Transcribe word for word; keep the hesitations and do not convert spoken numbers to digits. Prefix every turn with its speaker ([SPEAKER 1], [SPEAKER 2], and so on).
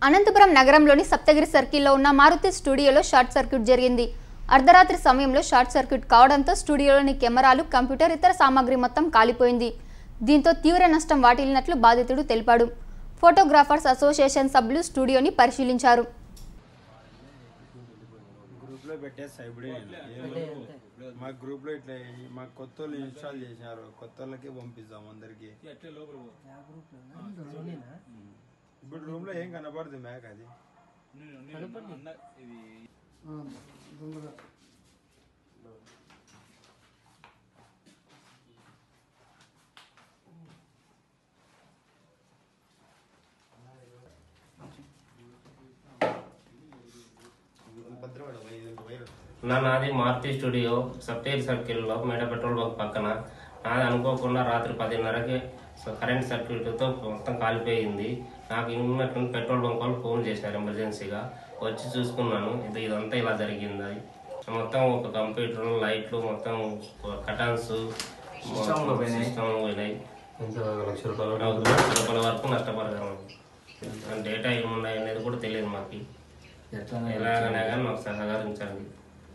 [SPEAKER 1] అనంతపురం నగరంలోని సప్తగిరి సర్కిల్లో ఉన్న మారుతి స్టూడియోలో షార్ట్ సర్క్యూట్ జరిగింది. అర్ధరాత్రి సమయంలో షార్ట్ సర్క్యూట్ కావడంతో స్టూడియోలోని కెమెరాలు, కంప్యూటర్, ఇతర సామాగ్రి మొత్తం కాలిపోయింది. దీంతో తీవ్ర నష్టం వాటిల్లినట్లు బాధితుడు తెలిపాడు. ఫోటోగ్రాఫర్స్ అసోసియేషన్ సభ్యులు స్టూడియోని పరిశీలించారు.
[SPEAKER 2] గ్రూప్లో పెట్టేస్తాయి ఇప్పుడే మా గ్రూప్లో ఇట్లా మా కొత్త వాళ్ళు ఇన్స్టాల్ చేశారు. కొత్త వాళ్ళకి పంపిస్తాం అందరికి. ఇప్పుడు రూమ్ లో ఏం కనపడుతుంది మ్యాక్ అది
[SPEAKER 3] నా నాది మారుతి స్టూడియో సప్తగిరి సర్కిల్లో మేడ పెట్రోల్ బంక్ పక్కన. నాది అనుకోకుండా రాత్రి పదిన్నరకి కరెంట్ సర్క్యూట్తో మొత్తం కాలిపోయింది. నాకు ఉన్నటువంటి పెట్రోల్ బంక్ వాళ్ళు ఫోన్ చేశారు ఎమర్జెన్సీగా. వచ్చి చూసుకున్నాను, ఇది ఇదంతా ఇలా జరిగింది. మొత్తం ఒక కంప్యూటర్, లైట్లు, మొత్తం కటన్స్ సిస్టమ్ పోయినాయి. లక్ష రూపాయల లక్ష రూపాయల వరకు నష్టపరిహారం. డేటా ఏమున్నాయి అనేది కూడా తెలియదు మాకు. ఎలాగనే కానీ మాకు సహకరించండి.